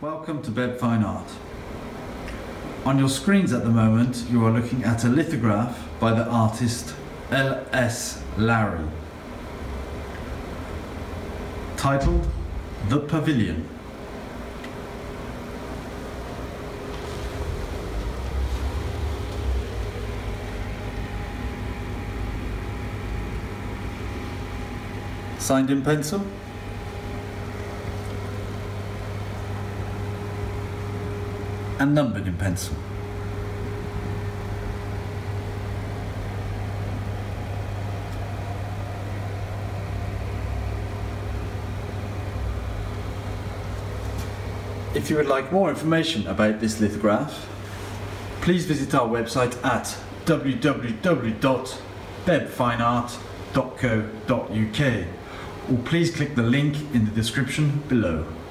Welcome to Beb Fine Art. On your screens at the moment you are looking at a lithograph by the artist Lowry, titled The Pavilion. Signed in pencil. And numbered in pencil. If you would like more information about this lithograph, please visit our website at www.bebfineart.co.uk, or please click the link in the description below.